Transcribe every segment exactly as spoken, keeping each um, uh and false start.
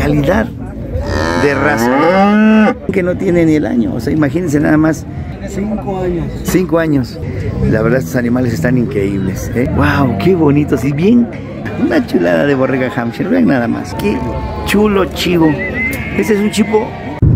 calidad de raza que no tiene ni el año. O sea, imagínense nada más. Cinco años. Cinco años. La verdad, estos animales están increíbles, ¿eh? ¡Wow! ¡Qué bonitos! Y bien, una chulada de borrega Hampshire. Vean nada más. ¡Qué chulo chivo! Este es un chivo.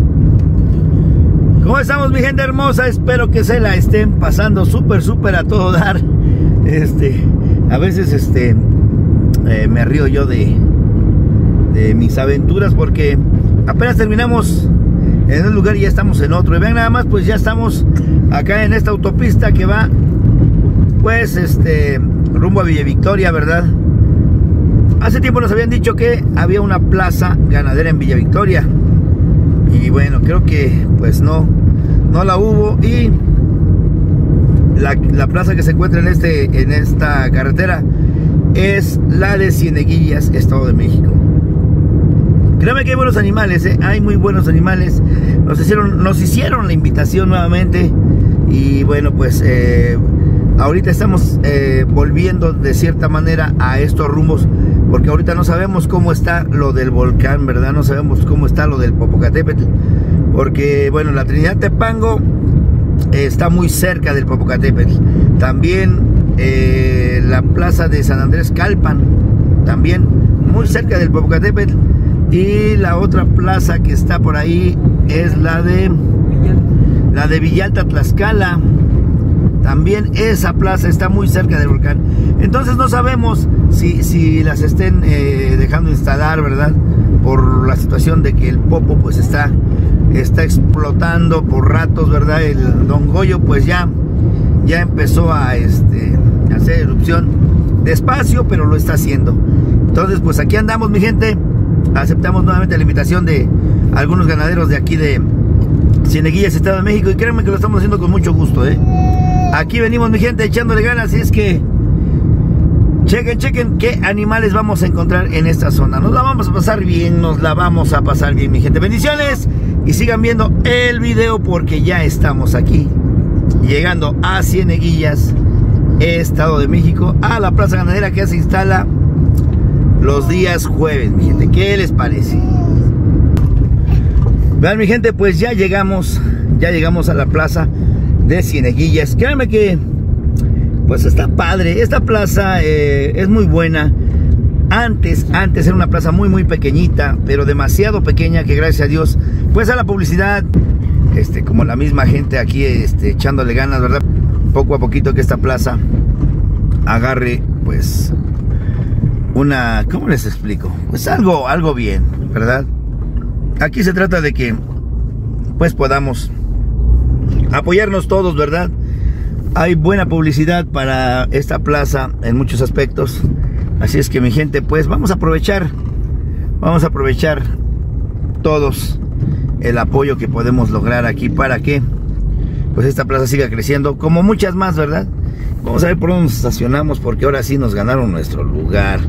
¿Cómo estamos, mi gente hermosa? Espero que se la estén pasando súper, súper a todo dar. Este, a veces, este, eh, me río yo de, de mis aventuras porque apenas terminamos en un lugar y ya estamos en otro. Y vean nada más, pues ya estamos acá en esta autopista que va, pues, este, rumbo a Villa Victoria, ¿verdad? Hace tiempo nos habían dicho que había una plaza ganadera en Villa Victoria. Y bueno, creo que, pues, no, no la hubo. Y la, la plaza que se encuentra en, este, en esta carretera es la de Cieneguillas, Estado de México. Créeme que hay buenos animales, ¿eh? Hay muy buenos animales. Nos hicieron, nos hicieron la invitación nuevamente. Y bueno, pues eh, ahorita estamos eh, volviendo de cierta manera a estos rumbos. Porque ahorita no sabemos cómo está lo del volcán, ¿verdad? No sabemos cómo está lo del Popocatépetl. Porque, bueno, la Trinidad Tepango eh, está muy cerca del Popocatépetl. También eh, la plaza de San Andrés Calpan, también muy cerca del Popocatépetl. Y la otra plaza que está por ahí es la de la de Villalta, Tlaxcala. También esa plaza está muy cerca del volcán. Entonces no sabemos si, si las estén eh, dejando instalar, ¿verdad? Por la situación de que el Popo pues está, está explotando por ratos, ¿verdad? El Don Goyo pues ya, ya empezó a este, hacer erupción despacio, pero lo está haciendo. Entonces pues aquí andamos, mi gente. Aceptamos nuevamente la invitación de algunos ganaderos de aquí de Cieneguillas, Estado de México. Y créanme que lo estamos haciendo con mucho gusto, ¿eh? Aquí venimos, mi gente, echándole ganas. Y es que chequen, chequen qué animales vamos a encontrar en esta zona. Nos la vamos a pasar bien, nos la vamos a pasar bien, mi gente. Bendiciones. Y sigan viendo el video porque ya estamos aquí, llegando a Cieneguillas, Estado de México, a la plaza ganadera que se instala los días jueves, mi gente. ¿Qué les parece? Vean, mi gente, pues ya llegamos, ya llegamos a la plaza de Cieneguillas. Créanme que, pues está padre. Esta plaza eh, es muy buena. Antes, antes era una plaza muy, muy pequeñita, pero demasiado pequeña que gracias a Dios, pues a la publicidad, este, como la misma gente aquí, este, echándole ganas, ¿verdad? Poco a poquito que esta plaza agarre, pues, una, ¿cómo les explico? Pues algo, algo bien, ¿verdad? Aquí se trata de que, pues, podamos apoyarnos todos, ¿verdad? Hay buena publicidad para esta plaza en muchos aspectos. Así es que, mi gente, pues, vamos a aprovechar, vamos a aprovechar todos el apoyo que podemos lograr aquí para que, pues, esta plaza siga creciendo, como muchas más, ¿verdad? Vamos a ver por dónde nos estacionamos, porque ahora sí nos ganaron nuestro lugar.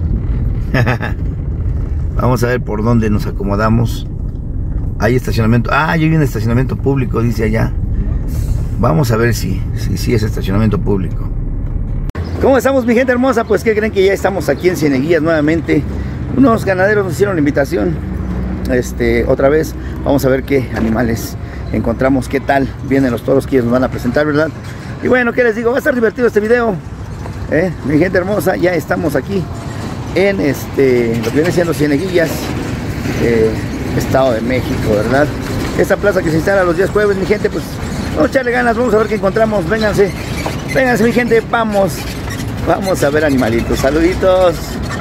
Vamos a ver por dónde nos acomodamos. Hay estacionamiento. Ah, hay un estacionamiento público, dice allá. Vamos a ver si, si, si es estacionamiento público. ¿Cómo estamos, mi gente hermosa? Pues, ¿qué creen? Que ya estamos aquí en Cieneguillas nuevamente. Unos ganaderos nos hicieron la invitación. Este, otra vez. Vamos a ver qué animales encontramos, qué tal vienen los toros que ellos nos van a presentar, ¿verdad? Y bueno, ¿qué les digo? Va a estar divertido este video, ¿eh? Mi gente hermosa, ya estamos aquí en este, lo que viene siendo Cieneguillas, eh, Estado de México, ¿verdad? Esta plaza que se instala los días jueves, mi gente, pues vamos a echarle ganas, vamos a ver qué encontramos. Vénganse, vénganse, mi gente, vamos, vamos a ver animalitos. Saluditos.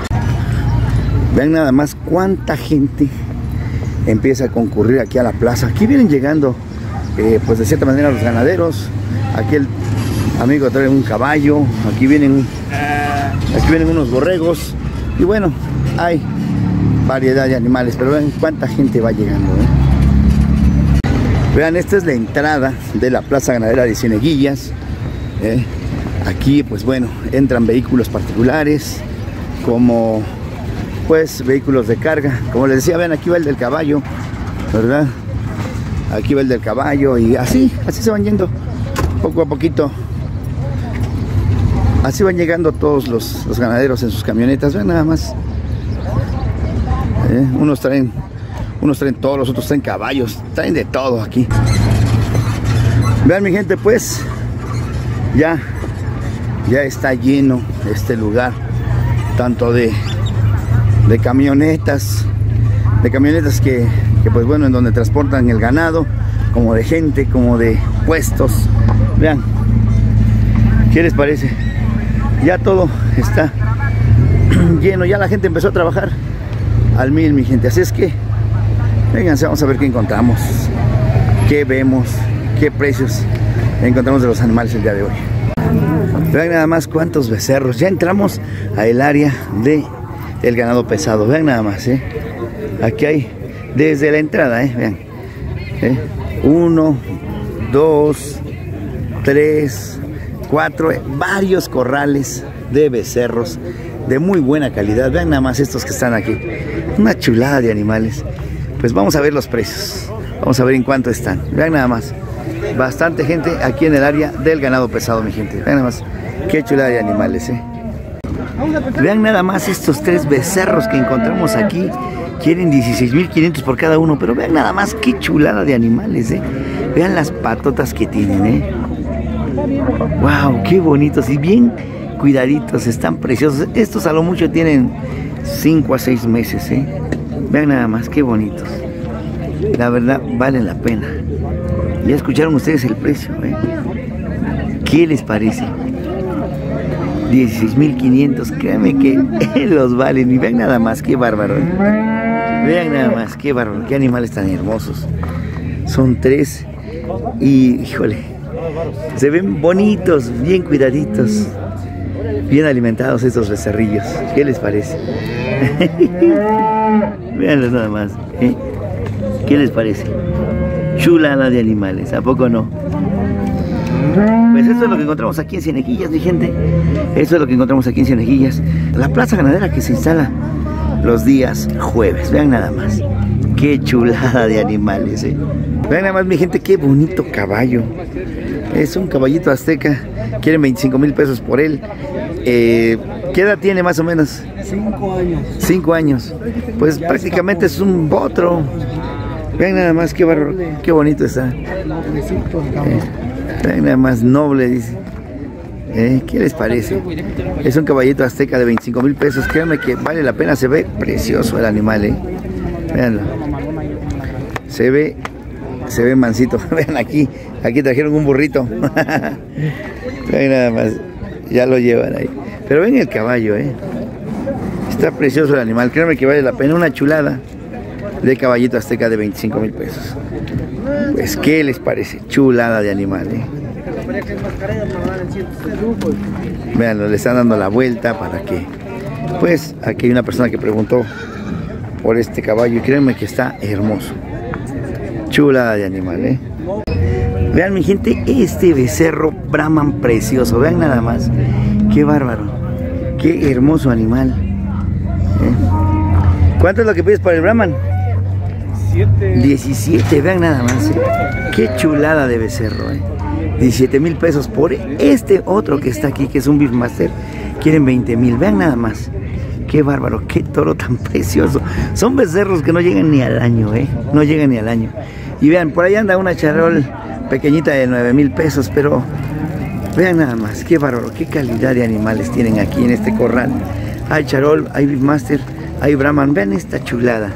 Vean nada más cuánta gente empieza a concurrir aquí a la plaza. Aquí vienen llegando, eh, pues de cierta manera los ganaderos. Aquí el amigo trae un caballo, aquí vienen, aquí vienen unos borregos. Y bueno, hay variedad de animales, pero vean cuánta gente va llegando, ¿eh? Vean, esta es la entrada de la plaza ganadera de Cieneguillas, ¿eh? Aquí, pues bueno, entran vehículos particulares, como pues vehículos de carga. Como les decía, vean, aquí va el del caballo, ¿verdad? Aquí va el del caballo y así, así se van yendo poco a poquito. Así van llegando todos los, los ganaderos en sus camionetas. Vean nada más, ¿eh? Unos traen Unos traen toros, los otros traen caballos, traen de todo aquí. Vean mi gente, pues ya, ya está lleno este lugar, tanto de, de camionetas, de camionetas que, que pues bueno, en donde transportan el ganado, como de gente, como de puestos. Vean, ¿qué les parece? Ya todo está lleno, ya la gente empezó a trabajar al mil, mi gente. Así es que, vénganse, vamos a ver qué encontramos, qué vemos, qué precios encontramos de los animales el día de hoy. Vean nada más cuántos becerros. Ya entramos al área de el ganado pesado. Vean nada más, ¿eh? Aquí hay, desde la entrada, ¿eh? Vean, ¿eh? Uno, dos, tres, cuatro, eh, varios corrales de becerros de muy buena calidad. Vean nada más estos que están aquí. Una chulada de animales. Pues vamos a ver los precios. Vamos a ver en cuánto están. Vean nada más. Bastante gente aquí en el área del ganado pesado, mi gente. Vean nada más. Qué chulada de animales, ¿eh? Vean nada más estos tres becerros que encontramos aquí. Quieren dieciséis mil quinientos por cada uno. Pero vean nada más qué chulada de animales, ¿eh? Vean las patotas que tienen, ¿eh? Wow, qué bonitos y bien cuidaditos. Están preciosos. Estos a lo mucho tienen cinco a seis meses, ¿eh? Vean nada más qué bonitos. La verdad valen la pena. Ya escucharon ustedes el precio, ¿eh? ¿Qué les parece? dieciséis mil quinientos, créanme que los valen. Y vean nada más, qué bárbaro, ¿eh? Vean nada más, qué bárbaro, qué animales tan hermosos. Son tres y, híjole, se ven bonitos, bien cuidaditos, bien alimentados estos becerrillos. ¿Qué les parece? Veanlos nada más, ¿eh? ¿Qué les parece? Chulada de animales, ¿a poco no? Pues esto es lo que encontramos aquí en Cienejillas, mi gente. Esto es lo que encontramos aquí en Cienejillas, la plaza ganadera que se instala los días jueves. Vean nada más, qué chulada de animales, ¿eh? Vean nada más, mi gente, qué bonito caballo. Es un caballito azteca. Quieren veinticinco mil pesos por él. Eh, ¿Qué edad tiene más o menos? Cinco años. Cinco años. Pues prácticamente es un potro. Vean nada más, qué barro, qué bonito está. Eh, vean nada más, noble, dice. Eh, ¿Qué les parece? Es un caballito azteca de veinticinco mil pesos. Créanme que vale la pena. Se ve precioso el animal, ¿eh? Veanlo. Se ve, se ve mansito. Vean aquí, aquí trajeron un burrito. Vean nada más, ya lo llevan ahí. Pero ven el caballo, ¿eh? Está precioso el animal. Créanme que vale la pena. Una chulada de caballito azteca de veinticinco mil pesos. Pues, ¿qué les parece? Chulada de animal, ¿eh? Veanlo, le están dando la vuelta para que, pues, aquí hay una persona que preguntó por este caballo y créanme que está hermoso. Chulada de animal, ¿eh? Vean, mi gente, este becerro Brahman precioso. Vean nada más, qué bárbaro, qué hermoso animal, ¿eh? ¿Cuánto es lo que pides por el Brahman? diecisiete, vean nada más, ¿eh? Qué chulada de becerro, ¿eh? diecisiete mil pesos por este otro que está aquí, que es un Beefmaster. Quieren veinte mil, vean nada más. Qué bárbaro, qué toro tan precioso. Son becerros que no llegan ni al año, ¿eh? No llegan ni al año. Y vean, por ahí anda una charol pequeñita de nueve mil pesos, pero vean nada más, qué bárbaro, qué calidad de animales tienen aquí en este corral. Hay charol, hay Beefmaster, hay Brahman. Vean esta chulada.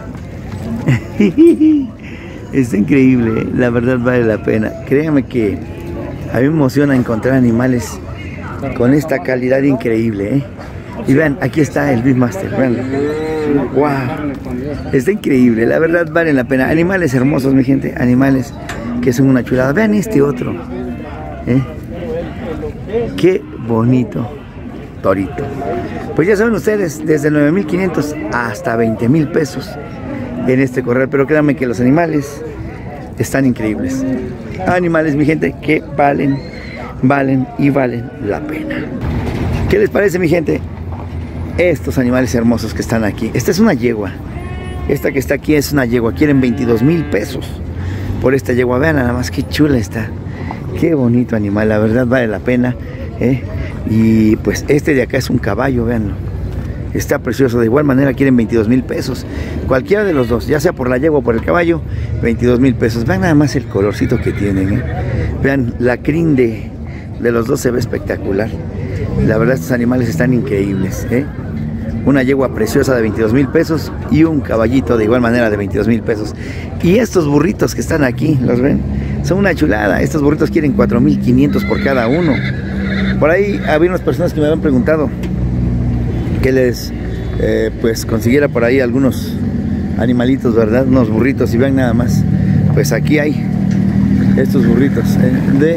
Está increíble, ¿eh? La verdad vale la pena. Créanme que a mí me emociona encontrar animales con esta calidad increíble, ¿eh? Y vean, aquí está el Beefmaster, vean. Wow, está increíble, la verdad vale la pena. Animales hermosos, mi gente, animales que son una chulada. Vean este otro, ¿eh? Qué bonito torito. Pues ya saben ustedes, desde nueve mil quinientos hasta veinte mil pesos en este corral, pero créanme que los animales están increíbles. Animales, mi gente, que valen, valen y valen la pena. ¿Qué les parece, mi gente? Estos animales hermosos que están aquí. Esta es una yegua. Esta que está aquí es una yegua. Quieren veintidós mil pesos por esta yegua. Vean nada más qué chula está. Qué bonito animal, la verdad vale la pena, ¿eh? Y pues este de acá es un caballo, véanlo. está precioso. De igual manera quieren veintidós mil pesos, cualquiera de los dos, ya sea por la yegua o por el caballo, veintidós mil pesos. Vean nada más el colorcito que tienen, ¿eh? Vean, la crin de, de los dos se ve espectacular. La verdad, estos animales están increíbles, ¿eh? Una yegua preciosa de veintidós mil pesos y un caballito de igual manera de veintidós mil pesos. Y estos burritos que están aquí, ¿los ven? Son una chulada. Estos burritos quieren cuatro mil quinientos por cada uno. Por ahí había unas personas que me habían preguntado que les eh, pues consiguiera por ahí algunos animalitos, ¿verdad? Unos burritos. Y vean nada más, pues aquí hay estos burritos, ¿eh? de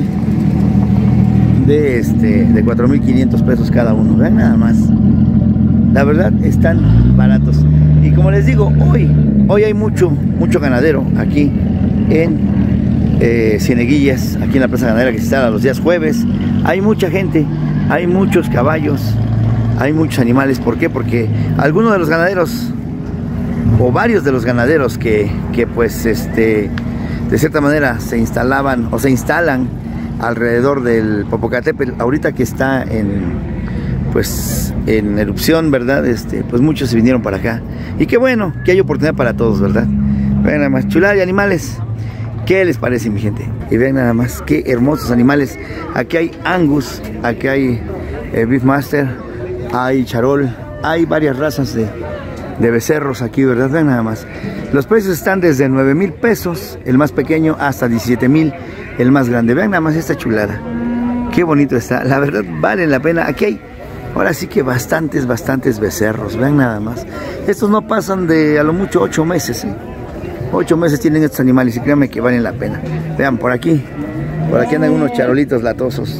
de este de cuatro mil quinientos pesos cada uno. Vean nada más, la verdad están baratos. Y como les digo, hoy hoy hay mucho mucho ganadero aquí en eh, Cieneguillas, aquí en la plaza ganadera que se instala los días jueves. Hay mucha gente, hay muchos caballos, hay muchos animales. ¿Por qué? Porque algunos de los ganaderos o varios de los ganaderos que, que pues este de cierta manera se instalaban o se instalan alrededor del Popocatépetl, ahorita que está en pues en erupción, ¿verdad? Este, pues muchos se vinieron para acá. Y qué bueno, que hay oportunidad para todos, ¿verdad? Vean nada más, chulada de animales. ¿Qué les parece, mi gente? Y vean nada más, qué hermosos animales. Aquí hay Angus, aquí hay eh, Beefmaster, hay Charol, hay varias razas de, de becerros aquí, ¿verdad? Vean nada más. Los precios están desde nueve mil pesos, el más pequeño, hasta diecisiete mil, el más grande. Vean nada más esta chulada. Qué bonito está. La verdad, vale la pena. Aquí hay, ahora sí que bastantes, bastantes becerros. Vean nada más. Estos no pasan de a lo mucho ocho meses, ¿eh? Ocho meses tienen estos animales y créanme que valen la pena. Vean, por aquí, por aquí andan unos charolitos latosos.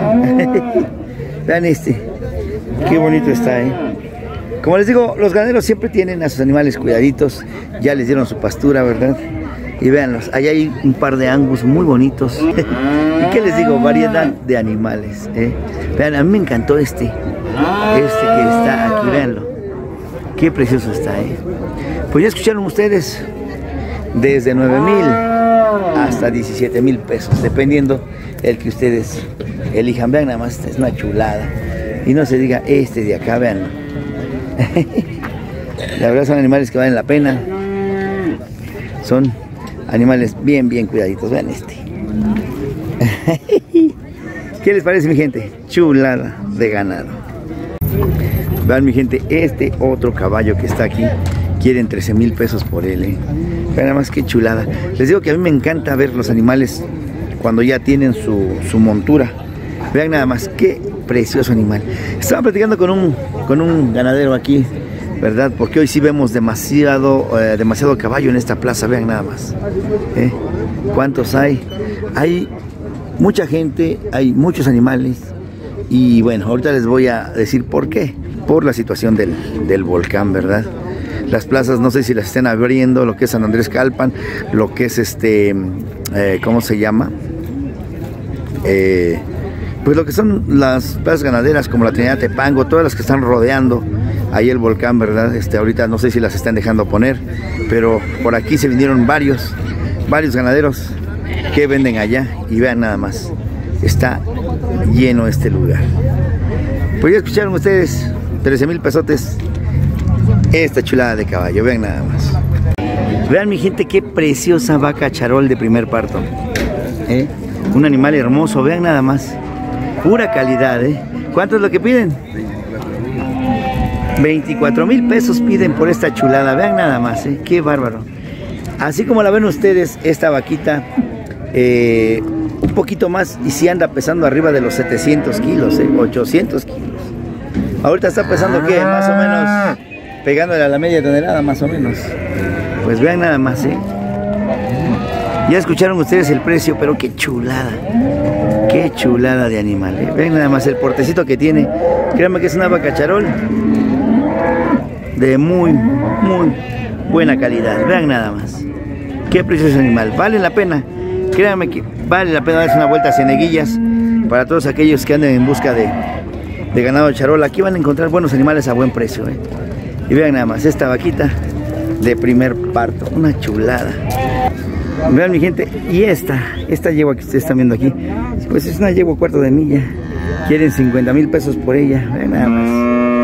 Vean este. Qué bonito está, ¿eh? Como les digo, los ganaderos siempre tienen a sus animales cuidaditos. Ya les dieron su pastura, ¿verdad? Y véanlos, allá hay un par de Angus muy bonitos. ¿Y qué les digo? Variedad de animales, ¿eh? Vean, a mí me encantó este. Este que está aquí, véanlo. Qué precioso está, ¿eh? Pues ya escucharon ustedes. Desde nueve mil hasta diecisiete mil pesos, dependiendo el que ustedes elijan. Vean nada más, esta es una chulada. Y no se diga este de acá, vean. La verdad son animales que valen la pena. Son animales bien, bien cuidaditos. Vean este. ¿Qué les parece, mi gente? Chulada de ganado. Vean, mi gente, este otro caballo que está aquí, quieren trece mil pesos por él, ¿eh? Vean nada más qué chulada. Les digo que a mí me encanta ver los animales cuando ya tienen su, su montura. Vean nada más qué precioso animal. Estaba platicando con un, con un ganadero aquí, ¿verdad? Porque hoy sí vemos demasiado, eh, demasiado caballo en esta plaza. Vean nada más, ¿eh? ¿Cuántos hay? Hay mucha gente, hay muchos animales. Y bueno, ahorita les voy a decir por qué. Por la situación del, del volcán, ¿verdad? Las plazas, no sé si las estén abriendo, lo que es San Andrés Calpan, lo que es este, eh, ¿cómo se llama? Eh, pues lo que son las plazas ganaderas, como la Trinidad Tepango, todas las que están rodeando ahí el volcán, ¿verdad? Este, ahorita no sé si las están dejando poner, pero por aquí se vinieron varios, varios ganaderos que venden allá. Y vean nada más, está lleno este lugar. Pues ya escucharon ustedes, trece mil pesotes. Esta chulada de caballo, vean nada más. Vean, mi gente, qué preciosa vaca Charol de primer parto, ¿eh? Un animal hermoso, vean nada más. Pura calidad, ¿eh? ¿Cuánto es lo que piden? veinticuatro mil pesos piden por esta chulada, vean nada más, ¿eh? Qué bárbaro. Así como la ven ustedes, esta vaquita, eh, un poquito más, y si anda pesando arriba de los setecientos kilos, ¿eh? ochocientos kilos. Ahorita está pesando, ¿qué? Más o menos, pegándole a la media tonelada, más o menos. Pues vean nada más, ¿eh? Ya escucharon ustedes el precio, pero qué chulada. Qué chulada de animal, ¿eh? Vean nada más el portecito que tiene. Créanme que es una vaca Charol de muy, muy buena calidad. Vean nada más. Qué precioso animal. Vale la pena. Créanme que vale la pena darse una vuelta a Cieneguillas. Para todos aquellos que anden en busca de, de ganado Charol, aquí van a encontrar buenos animales a buen precio, ¿eh? Y vean nada más esta vaquita de primer parto, una chulada. Vean, mi gente, y esta, esta yegua que ustedes están viendo aquí, pues es una yegua cuarto de milla. Quieren cincuenta mil pesos por ella. Vean nada más. Déjenme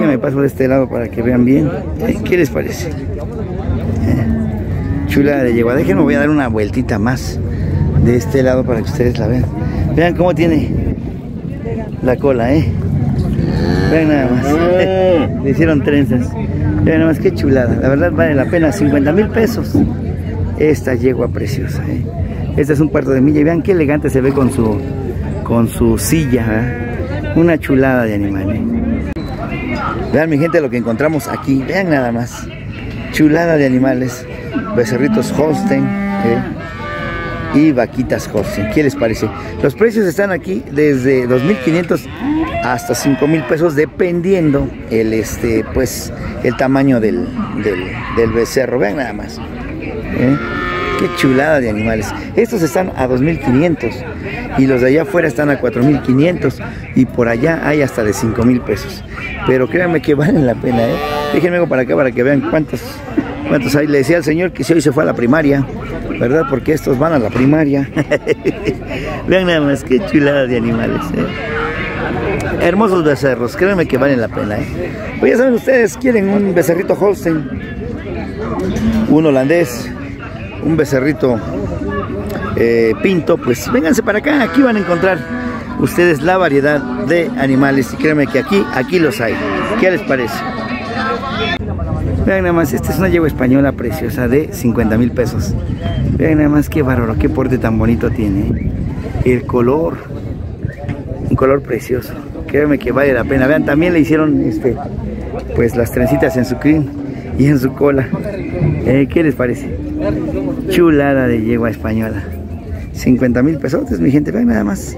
Déjenme paso de este lado para que vean bien. ¿Qué les parece? Eh, chulada de yegua. Déjenme, voy a dar una vueltita más de este lado para que ustedes la vean. Vean cómo tiene la cola, ¿eh? Vean nada más. Le hicieron trenzas. Vean nada más, qué chulada. La verdad vale la pena. cincuenta mil pesos. Esta yegua preciosa, ¿eh? Este es un cuarto de milla. Y vean qué elegante se ve con su, con su silla, ¿eh? Una chulada de animal, ¿eh? Vean, mi gente, lo que encontramos aquí. Vean nada más. Chulada de animales. Becerritos Holstein, ¿eh? Y vaquitas Holstein. ¿Qué les parece? Los precios están aquí desde dos mil quinientos hasta cinco mil pesos, dependiendo el este pues el tamaño del, del, del becerro. Vean nada más, ¿eh? Qué chulada de animales. Estos están a dos mil quinientos y los de allá afuera están a cuatro mil quinientos, y por allá hay hasta de cinco mil pesos. Pero créanme que valen la pena, ¿eh? Déjenme algo para acá para que vean cuántos cuántos hay. Le decía al señor que si hoy se fue a la primaria, ¿verdad? Porque estos van a la primaria. Vean nada más, qué chulada de animales, ¿eh? Hermosos becerros, créanme que valen la pena, ¿eh? Pues ya saben ustedes, quieren un becerrito Holstein, un holandés, un becerrito eh, pinto, pues vénganse para acá. Aquí van a encontrar ustedes la variedad de animales, y créanme que aquí, aquí los hay. ¿Qué les parece? Vean nada más, esta es una yegua española preciosa de cincuenta mil pesos. Vean nada más qué bárbaro, qué porte tan bonito tiene. El color, un color precioso. Créanme que vale la pena. Vean, también le hicieron este, pues las trencitas en su crin y en su cola. Eh, ¿Qué les parece? Chulada de yegua española. cincuenta mil pesos, mi gente. Vean nada más.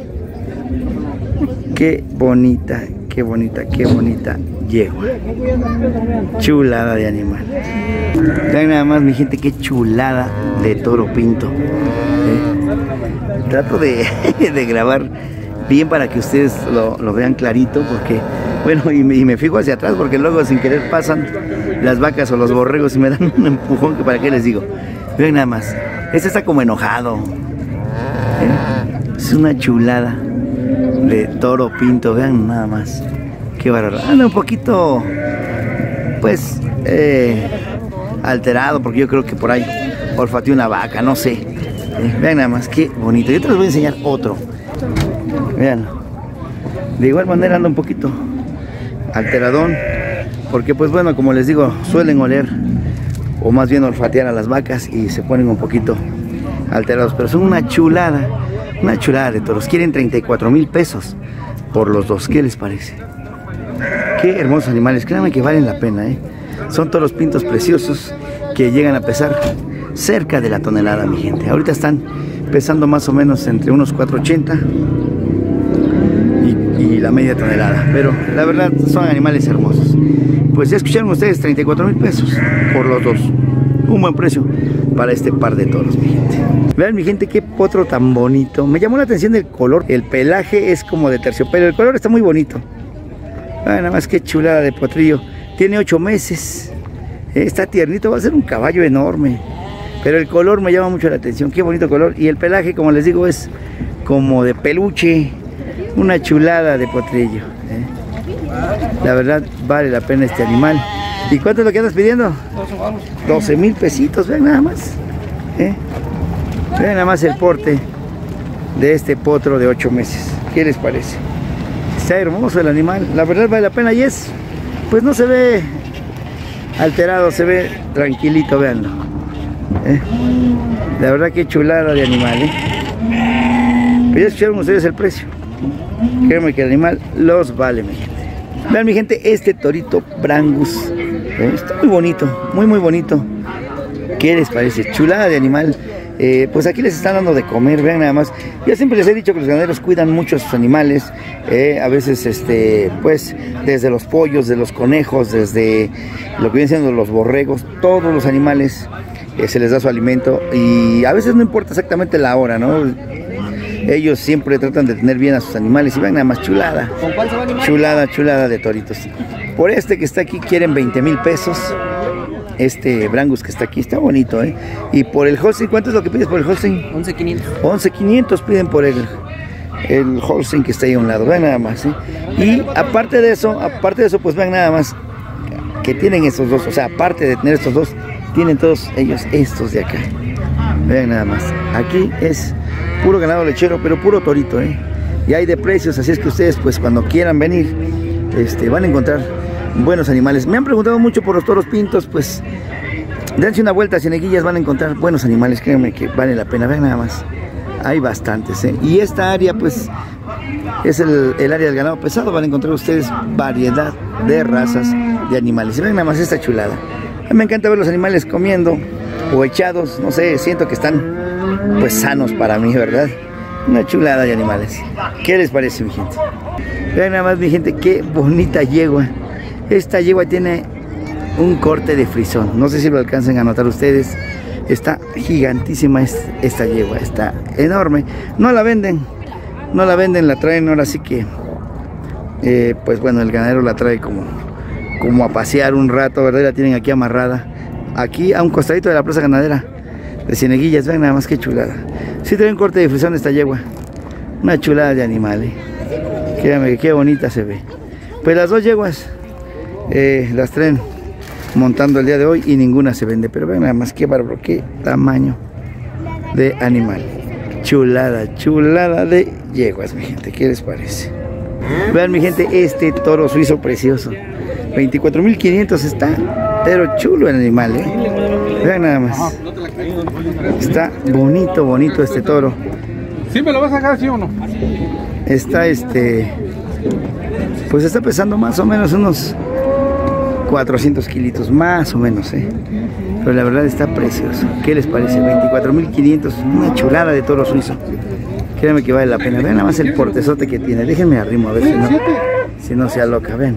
Qué bonita, qué bonita, qué bonita yegua. Chulada de animal. Vean nada más, mi gente, qué chulada de toro pinto. ¿Eh? Trato de, de grabar bien para que ustedes lo, lo vean clarito, porque, bueno, y me, y me fijo hacia atrás porque luego sin querer pasan las vacas o los borregos y me dan un empujón que para qué les digo. Vean nada más, este está como enojado. ¿Eh? Es una chulada de toro pinto. Vean nada más, qué bárbaro. Anda un poquito, pues, eh, alterado, porque yo creo que por ahí olfateó una vaca, no sé. Eh, vean nada más, qué bonito. Yo te les voy a enseñar otro. Vean, de igual manera anda un poquito alteradón, porque pues bueno, como les digo, suelen oler, o más bien olfatear a las vacas, y se ponen un poquito alterados, pero son una chulada, una chulada de toros. Quieren treinta y cuatro mil pesos por los dos. ¿Qué les parece? Qué hermosos animales, créanme que valen la pena, ¿eh? Son toros pintos preciosos que llegan a pesar cerca de la tonelada, mi gente. Ahorita están pesando más o menos entre unos cuatro ochenta y, y la media tonelada, pero la verdad son animales hermosos. Pues ya escucharon ustedes, treinta y cuatro mil pesos por los dos. Un buen precio para este par de toros, mi gente. Vean, mi gente, qué potro tan bonito. Me llamó la atención el color. El pelaje es como de terciopelo. El color está muy bonito. Ah, nada más, qué chulada de potrillo. Tiene ocho meses. Está tiernito, va a ser un caballo enorme. Pero el color me llama mucho la atención. Qué bonito color. Y el pelaje, como les digo, es como de peluche. Una chulada de potrillo, ¿eh? La verdad, vale la pena este animal. ¿Y cuánto es lo que andas pidiendo? doce mil pesitos, vean nada más, ¿eh? Vean nada más el porte de este potro de ocho meses. ¿Qué les parece? Está hermoso el animal, la verdad vale la pena, y es, pues no se ve alterado, se ve tranquilito, veanlo, ¿eh? La verdad que chulada de animal, ¿eh? Pero ya escucharon ustedes el precio. Créanme que el animal los vale, mi gente. Vean, mi gente, este torito Brangus, ¿eh? Está muy bonito, muy muy bonito. ¿Qué les parece? Chulada de animal. Eh, pues aquí les están dando de comer, vean nada más. Ya siempre les he dicho que los ganaderos cuidan mucho a sus animales, eh, a veces este, pues desde los pollos, de los conejos, desde lo que vienen siendo los borregos, todos los animales eh, se les da su alimento, y a veces no importa exactamente la hora, ¿no? Ellos siempre tratan de tener bien a sus animales, y vean nada más, chulada, chulada, chulada de toritos. Por este que está aquí quieren veinte mil pesos. Este Brangus que está aquí está bonito, ¿eh? Y por el Holstein, ¿cuánto es lo que pides por el Holstein? once quinientos. once quinientos piden por el, el Holstein que está ahí a un lado, vean nada más, ¿eh? Y aparte de eso, aparte de eso, pues vean nada más que tienen estos dos, o sea, aparte de tener estos dos, tienen todos ellos estos de acá. Vean nada más, aquí es puro ganado lechero, pero puro torito, ¿eh? Y hay de precios, así es que ustedes pues cuando quieran venir, este, van a encontrar buenos animales. Me han preguntado mucho por los toros pintos, pues dense una vuelta a Cieneguillas, van a encontrar buenos animales, créanme que vale la pena. Vean nada más, hay bastantes, ¿eh? Y esta área pues es el, el área del ganado pesado, van a encontrar ustedes variedad de razas de animales. Y vean nada más esta chulada. A mí me encanta ver los animales comiendo o echados, no sé, siento que están pues sanos para mí, ¿verdad? Una chulada de animales. ¿Qué les parece, mi gente? Vean nada más, mi gente, qué bonita yegua. Esta yegua tiene un corte de frisón, no sé si lo alcancen a notar ustedes. Está gigantísima esta yegua, está enorme. No la venden, no la venden, la traen ahora sí que eh, pues bueno, el ganadero la trae como, como a pasear un rato, ¿verdad? La tienen aquí amarrada, aquí a un costadito de la plaza ganadera de Cieneguillas. Vean nada más qué chulada. Sí trae un corte de frisón esta yegua, una chulada de animal, ¿eh? Créanme, qué bonita se ve. Pues las dos yeguas eh, las traen montando el día de hoy y ninguna se vende, pero vean nada más qué bárbaro, qué tamaño de animal. Chulada, chulada de yeguas, mi gente. ¿Qué les parece? Vean, mi gente, este toro suizo precioso, veinticuatro mil quinientos está, pero chulo el animal, ¿eh? Vean nada más, está bonito, bonito este toro. ¿Sí me lo vas a sacar, sí o no? Está este, pues está pesando más o menos unos cuatrocientos kilitos, más o menos, ¿eh? Pero la verdad está precioso. ¿Qué les parece? veinticuatro mil quinientos, una chulada de toro suizo. Créanme que vale la pena. Vean nada más el portezote que tiene. Déjenme arrimo a ver si no, si no se aloca. Ven.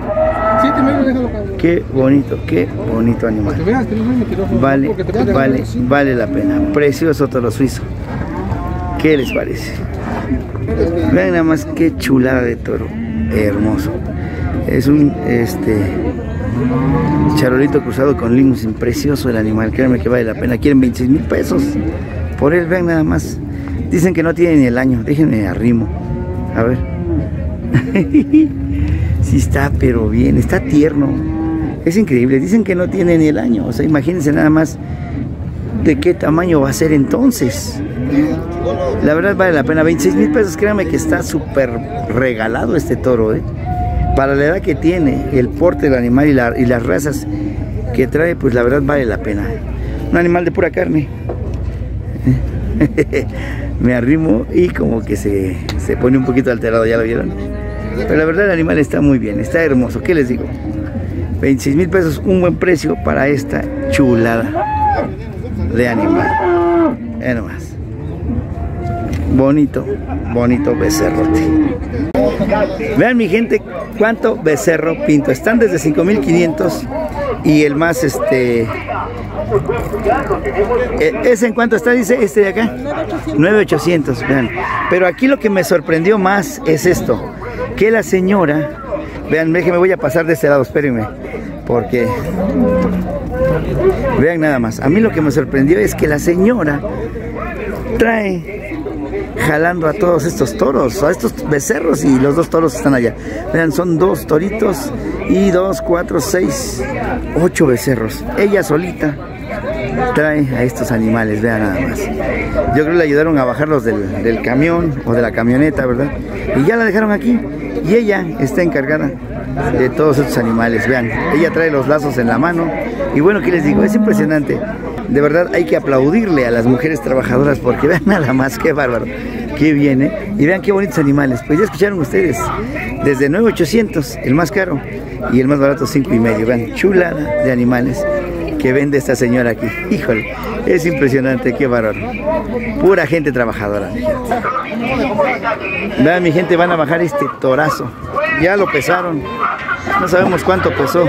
Qué bonito, qué bonito animal. Vale, vale, vale la pena. Precioso toro suizo. ¿Qué les parece? Vean nada más qué chulada de toro. Hermoso. Es un este charolito cruzado con limusín. Precioso el animal. Créanme que vale la pena. Quieren veintiséis mil pesos por él. Vean nada más. Dicen que no tiene ni el año. Déjenme arrimo. A ver. Sí está, pero bien. Está tierno. Es increíble. Dicen que no tiene ni el año. O sea, imagínense nada más de qué tamaño va a ser entonces. La verdad vale la pena. veintiséis mil pesos. Créanme que está súper regalado este toro, ¿eh? Para la edad que tiene, el porte del animal y, la, y las razas que trae, pues la verdad vale la pena. Un animal de pura carne. Me arrimo y como que se, se pone un poquito alterado, ¿ya lo vieron? Pero la verdad el animal está muy bien, está hermoso. ¿Qué les digo? veintiséis mil pesos, un buen precio para esta chulada de animal. Ve nomás. Bonito, bonito becerrote. Vean, mi gente, cuánto becerro pinto. Están desde cinco mil quinientos y el más este... ¿Ese en cuánto está? Dice este de acá. nueve mil ochocientos. Vean. Pero aquí lo que me sorprendió más es esto. Que la señora... Vean, déjenme, voy a pasar de este lado, espérenme. Porque... Vean nada más. A mí lo que me sorprendió es que la señora trae... jalando a todos estos toros, a estos becerros, y los dos toros están allá. Vean, son dos toritos y dos, cuatro, seis, ocho becerros. Ella solita trae a estos animales, vean nada más. Yo creo que le ayudaron a bajarlos del, del camión o de la camioneta, ¿verdad? Y ya la dejaron aquí y ella está encargada de todos estos animales. Vean, ella trae los lazos en la mano y bueno, ¿qué les digo? Es impresionante. De verdad hay que aplaudirle a las mujeres trabajadoras porque vean nada más, qué bárbaro, qué bien, ¿eh? Y vean qué bonitos animales. Pues ya escucharon ustedes, desde nueve mil ochocientos, el más caro, y el más barato cinco y medio. Vean, chulada de animales que vende esta señora aquí. Híjole, es impresionante, qué bárbaro. Pura gente trabajadora, mi gente. Vean, mi gente, van a bajar este torazo. Ya lo pesaron, no sabemos cuánto pesó.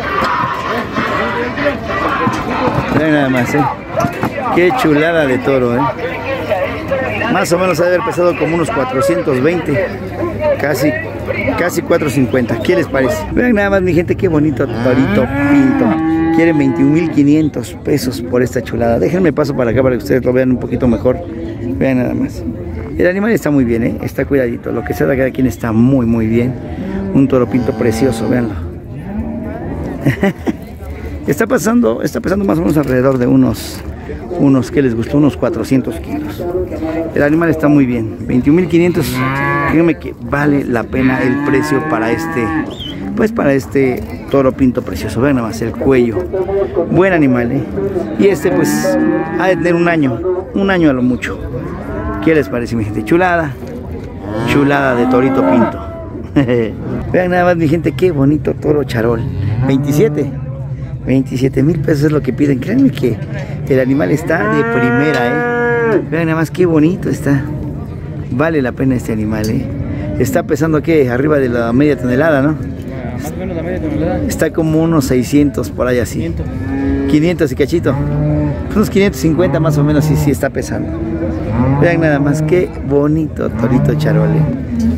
Vean nada más, ¿eh? Qué chulada de toro, ¿eh? Más o menos ha de haber pesado como unos cuatrocientos veinte, casi, casi cuatrocientos cincuenta. ¿Qué les parece? Vean nada más, mi gente, qué bonito torito pinto. Quieren veintiún mil quinientos pesos por esta chulada. Déjenme paso para acá para que ustedes lo vean un poquito mejor. Vean nada más. El animal está muy bien, ¿eh? Está cuidadito. Lo que sea de cada quien está muy, muy bien. Un toro pinto precioso, véanlo. Está pasando, está pesando más o menos alrededor de unos, unos que les gustó, unos cuatrocientos kilos. El animal está muy bien, veintiún mil quinientos. Créanme que vale la pena el precio para este, pues para este toro pinto precioso. Vean nada más el cuello, buen animal, ¿eh? Y este pues ha de tener un año, un año a lo mucho. ¿Qué les parece, mi gente? Chulada, chulada de torito pinto. Vean nada más, mi gente, qué bonito toro charol. veintisiete, veintisiete mil pesos es lo que piden. Créanme que el animal está de primera, ¿eh? Vean nada más qué bonito está. Vale la pena este animal, ¿eh? Está pesando aquí arriba de la media tonelada, ¿no? Más o menos la media tonelada. Está como unos seiscientos por ahí así. quinientos y cachito. Unos quinientos cincuenta más o menos, sí, sí está pesando. Vean nada más qué bonito torito charol, ¿eh?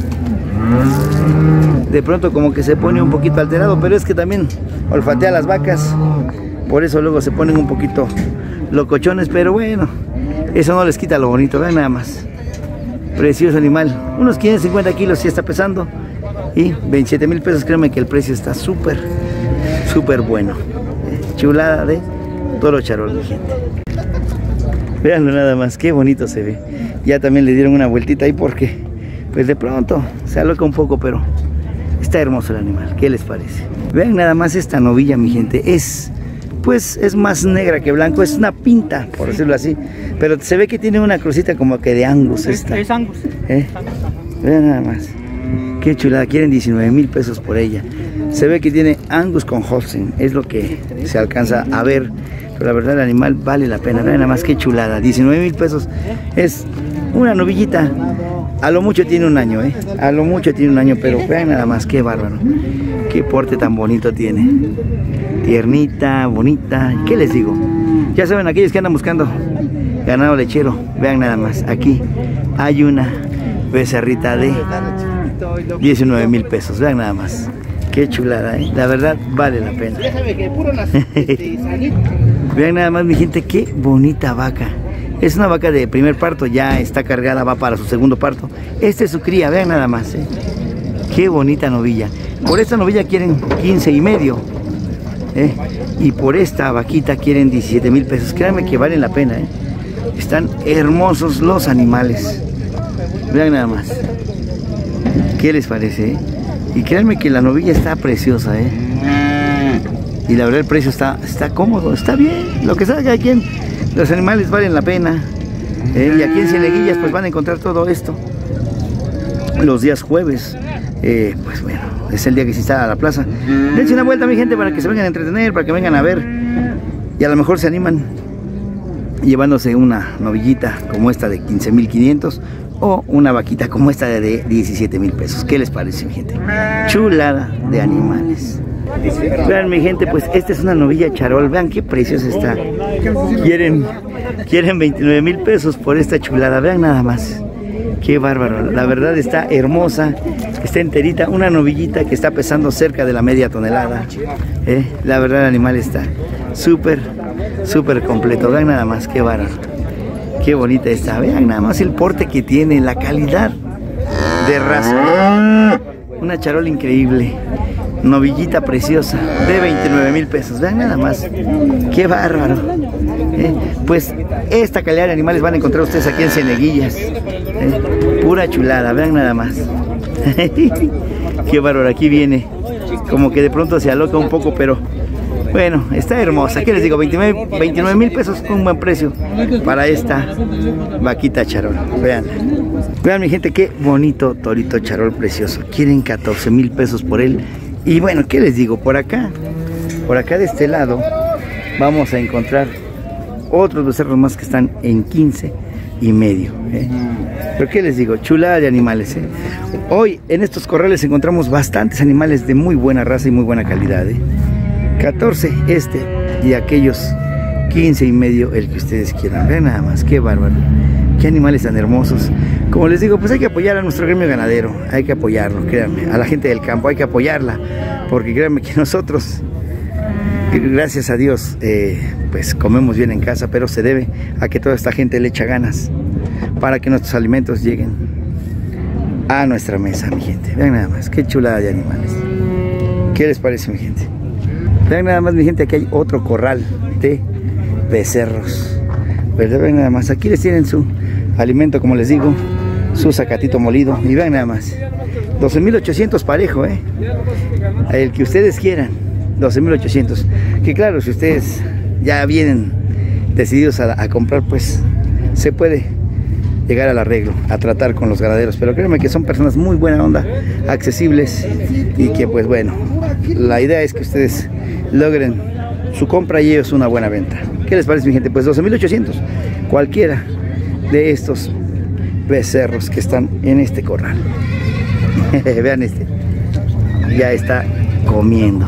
De pronto como que se pone un poquito alterado, pero es que también olfatea las vacas, por eso luego se ponen un poquito locochones, pero bueno, eso no les quita lo bonito. Vean nada más, precioso animal, unos quinientos cincuenta kilos sí está pesando, y veintisiete mil pesos. Créanme que el precio está súper, súper bueno. Chulada de toro charol, mi gente. Veanlo nada más, qué bonito se ve. Ya también le dieron una vueltita ahí porque pues de pronto se aloca un poco, pero está hermoso el animal. ¿Qué les parece? Vean nada más esta novilla, mi gente. Es, pues, es más negra que blanco. Es una pinta, por decirlo así. Pero se ve que tiene una crucita como que de Angus esta. Es, es Angus. ¿Eh? Vean nada más. Qué chulada. Quieren diecinueve mil pesos por ella. Se ve que tiene Angus con Holstein. Es lo que se alcanza a ver. Pero la verdad el animal vale la pena. Vean nada más qué chulada. diecinueve mil pesos. Es una novillita. A lo mucho tiene un año, ¿eh? A lo mucho tiene un año, pero vean nada más, qué bárbaro. Qué porte tan bonito tiene. Tiernita, bonita. ¿Qué les digo? Ya saben, aquellos que andan buscando ganado lechero, vean nada más. Aquí hay una becerrita de diecinueve mil pesos. Vean nada más. Qué chulada, ¿eh? La verdad, vale la pena. Vean nada más, mi gente, qué bonita vaca. Es una vaca de primer parto, ya está cargada, va para su segundo parto. Este es su cría, vean nada más, ¿eh? Qué bonita novilla. Por esta novilla quieren quince y medio, ¿eh? Y por esta vaquita quieren diecisiete mil pesos. Créanme que valen la pena, ¿eh? Están hermosos los animales. Vean nada más. ¿Qué les parece, eh? Y créanme que la novilla está preciosa, ¿eh? Y la verdad el precio está, está cómodo, está bien. Lo que sabe cada quien. Los animales valen la pena, eh, y aquí en Cieneguillas pues van a encontrar todo esto los días jueves. Eh, pues bueno, es el día que se instala la plaza. Dense una vuelta, mi gente, para que se vengan a entretener, para que vengan a ver, y a lo mejor se animan llevándose una novillita como esta de quince mil quinientos o una vaquita como esta de diecisiete mil pesos. ¿Qué les parece, mi gente? Chulada de animales. Vean, mi gente, pues esta es una novilla charol. Vean qué preciosa está. Quieren, quieren veintinueve mil pesos por esta chulada. Vean nada más. Qué bárbaro. La verdad está hermosa. Está enterita. Una novillita que está pesando cerca de la media tonelada. ¿Eh? La verdad el animal está súper, súper completo. Vean nada más. Qué bárbaro. Qué bonita está. Vean nada más el porte que tiene. La calidad de raza. Una charol increíble. Novillita preciosa de veintinueve mil pesos. Vean nada más, qué bárbaro, ¿eh? Pues esta calidad de animales van a encontrar ustedes aquí en Cieneguillas, ¿eh? Pura chulada, vean nada más. Qué bárbaro, aquí viene como que de pronto se aloca un poco, pero bueno, está hermosa. ¿Qué les digo? veintinueve mil pesos, un buen precio para esta vaquita charol. Vean, vean, mi gente, qué bonito torito charol precioso. Quieren catorce mil pesos por él. Y bueno, ¿qué les digo? Por acá, por acá de este lado, vamos a encontrar otros becerros más que están en quince y medio, ¿eh? Pero ¿qué les digo? Chulada de animales, ¿eh? Hoy en estos corrales encontramos bastantes animales de muy buena raza y muy buena calidad, ¿eh? catorce este y aquellos quince y medio el que ustedes quieran. Vean nada más, qué bárbaro. Qué animales tan hermosos. Como les digo, pues hay que apoyar a nuestro gremio ganadero. Hay que apoyarlo, créanme. A la gente del campo hay que apoyarla. Porque créanme que nosotros, gracias a Dios, eh, pues comemos bien en casa. Pero se debe a que toda esta gente le echa ganas para que nuestros alimentos lleguen a nuestra mesa, mi gente. Vean nada más, qué chulada de animales. ¿Qué les parece, mi gente? Vean nada más, mi gente, aquí hay otro corral de becerros, ¿verdad? Vean nada más, aquí les tienen su alimento, como les digo, su zacatito molido. Y vean nada más, doce mil ochocientos parejo, ¿eh? El que ustedes quieran, doce mil ochocientos. Que claro, si ustedes ya vienen decididos a, a comprar, pues se puede llegar al arreglo, a tratar con los ganaderos. Pero créanme que son personas muy buena onda, accesibles, y que pues bueno, la idea es que ustedes logren su compra y ellos una buena venta. ¿Qué les parece, mi gente? Pues doce mil ochocientos, cualquiera de estos becerros que están en este corral. Vean este, ya está comiendo.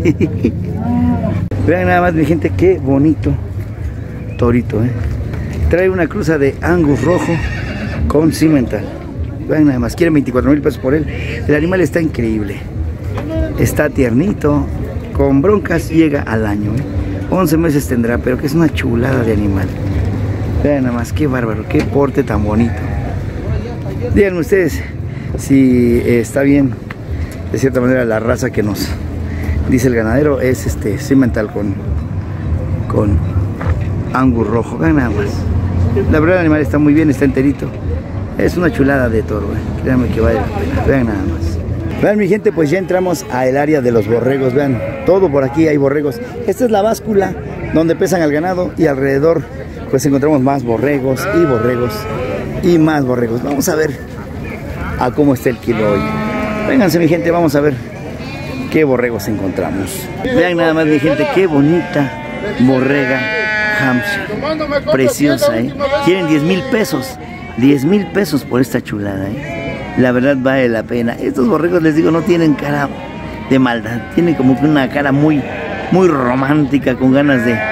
Vean nada más, mi gente, qué bonito torito, ¿eh? Trae una cruza de Angus rojo con Cimental. Vean nada más, quieren veinticuatro mil pesos por él. El animal está increíble, está tiernito, con broncas llega al año, ¿eh? once meses tendrá, pero que es una chulada de animal. Vean nada más, qué bárbaro, qué porte tan bonito. Díganme ustedes si está bien, de cierta manera, la raza que nos dice el ganadero es este Cimental con, con Angus rojo. Vean nada más, la verdad el animal está muy bien, está enterito. Es una chulada de toro, ¿eh? Créanme que vale la pena. Vean nada más. Vean, mi gente, pues ya entramos al área de los borregos. Vean, todo por aquí hay borregos. Esta es la báscula donde pesan al ganado, y alrededor pues encontramos más borregos y borregos y más borregos. Vamos a ver a cómo está el kilo hoy. Vénganse, mi gente, vamos a ver qué borregos encontramos. Vean nada más, mi gente, qué bonita borrega Hampshire, preciosa, ¿eh? Quieren diez mil pesos, diez mil pesos por esta chulada, ¿eh? La verdad vale la pena. Estos borregos, les digo, no tienen cara de maldad, tienen como que una cara muy, muy romántica, con ganas de, de,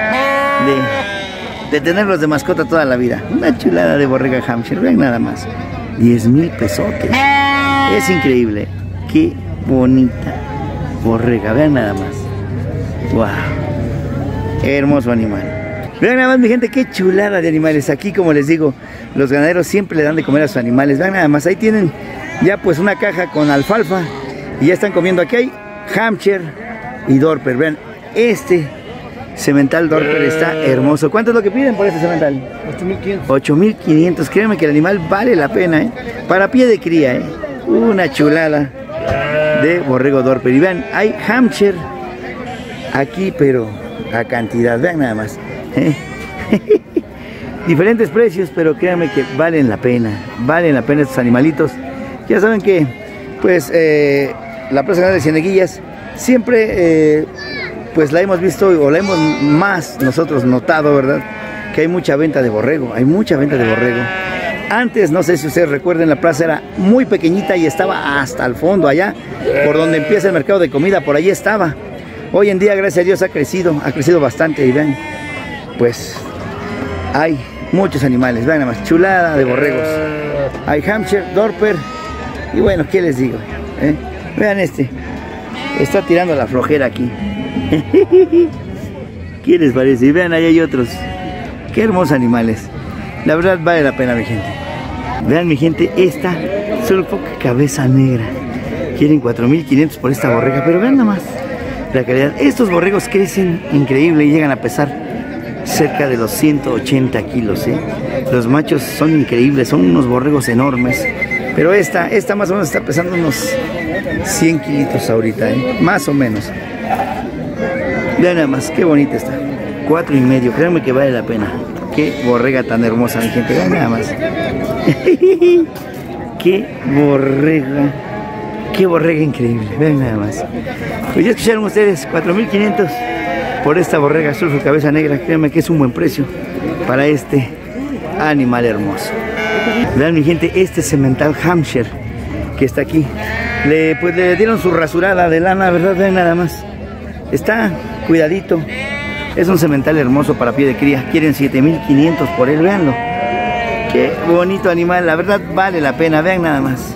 de tenerlos de mascota toda la vida. Una chulada de borrega Hampshire. Vean nada más, diez mil pesotes. Es increíble, qué bonita borrega. Vean nada más, wow, hermoso animal. Vean nada más, mi gente, qué chulada de animales. Aquí, como les digo, los ganaderos siempre le dan de comer a sus animales. Vean nada más, ahí tienen ya pues una caja con alfalfa y ya están comiendo. Aquí hay Hampshire y Dorper. Vean, este Cimental Dorper está hermoso. ¿Cuánto es lo que piden por este Cimental? ocho mil quinientos. ocho mil quinientos. Créanme que el animal vale la pena, ¿eh? Para pie de cría, ¿eh? Una chulada de borrego Dorper. Y vean, hay Hampshire aquí, pero a cantidad. Vean nada más, ¿eh? Diferentes precios, pero créanme que valen la pena, valen la pena estos animalitos. Ya saben que pues eh, la Plaza de Cieneguillas siempre eh, pues la hemos visto, o la hemos más nosotros notado, ¿verdad? Que hay mucha venta de borrego, hay mucha venta de borrego. Antes, no sé si ustedes recuerden, la plaza era muy pequeñita y estaba hasta el fondo, allá por donde empieza el mercado de comida, por allí estaba. Hoy en día, gracias a Dios, ha crecido, ha crecido bastante. Y vean, pues hay muchos animales. Vean nada más, chulada de borregos. Hay Hampshire, Dorper, y bueno, ¿qué les digo? ¿Eh? Vean este, está tirando la flojera aquí. ¿Qué les parece? Y vean, ahí hay otros. Qué hermosos animales. La verdad vale la pena, mi gente. Vean, mi gente, esta Suffolk cabeza negra. Quieren cuatro mil quinientos por esta borrega, pero vean nada más la calidad. Estos borregos crecen increíble y llegan a pesar cerca de los ciento ochenta kilos, ¿eh? Los machos son increíbles, son unos borregos enormes. Pero esta, esta más o menos está pesando unos cien kilitos ahorita, ¿eh? Más o menos. Vean nada más, qué bonita está. Cuatro y medio, créanme que vale la pena. Qué borrega tan hermosa, mi gente. Vean nada más. Qué borrega. Qué borrega increíble. Vean nada más. Pues ya escucharon ustedes, cuatro mil quinientos por esta borrega Suffolk cabeza negra. Créanme que es un buen precio para este animal hermoso. Vean, mi gente, este Cimental Hampshire que está aquí, le, pues, le dieron su rasurada de lana, ¿verdad? Vean nada más, está cuidadito. Es un Cimental hermoso para pie de cría. Quieren siete mil quinientos por él, véanlo. Qué bonito animal, la verdad vale la pena. Vean nada más.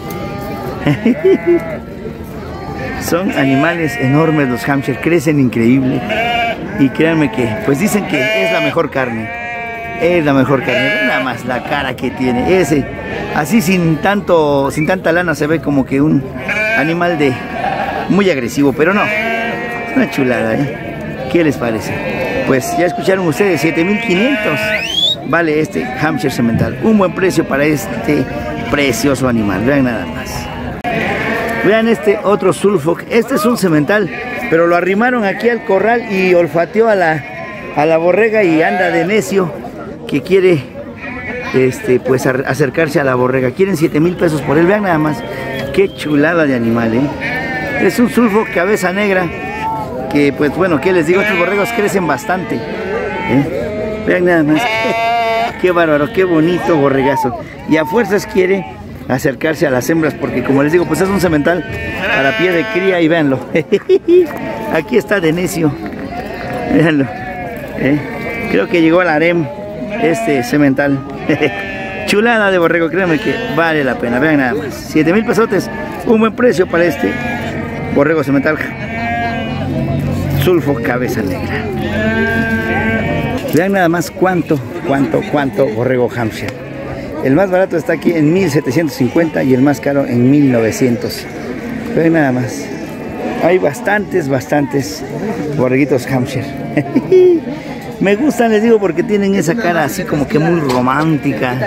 Son animales enormes los Hampshire, crecen increíble. Y créanme que, pues dicen que es la mejor carne. Es la mejor carne. Vean nada más la cara que tiene. Ese, así sin tanto, sin tanta lana, se ve como que un animal de muy agresivo, pero no. Es una chulada, ¿eh? ¿Qué les parece? Pues ya escucharon ustedes, siete mil quinientos vale este Hampshire semental. Un buen precio para este precioso animal. Vean nada más. Vean este otro Suffolk. Este es un semental, pero lo arrimaron aquí al corral y olfateó a la, a la borrega y anda de necio que quiere este, pues acercarse a la borrega. Quieren siete mil pesos por él. Vean nada más. Qué chulada de animal, ¿eh? Es un Suffolk cabeza negra. Que pues bueno, ¿qué les digo? Estos borregos crecen bastante, ¿eh? Vean nada más. Qué bárbaro, qué bonito borregazo. Y a fuerzas quiere acercarse a las hembras porque, como les digo, pues es un semental para pie de cría. Y véanlo. Aquí está de necio. Véanlo, ¿eh? Creo que llegó al harem este semental. Chulada de borrego, créanme que vale la pena. Vean nada más, siete mil pesotes. Un buen precio para este borrego semental Suffolk cabeza negra. Vean nada más cuánto, cuánto, cuánto borrego Hampshire. El más barato está aquí en mil setecientos cincuenta y el más caro en mil novecientos. Vean nada más. Hay bastantes, bastantes borreguitos Hampshire. Me gustan, les digo, porque tienen esa cara así como que muy romántica.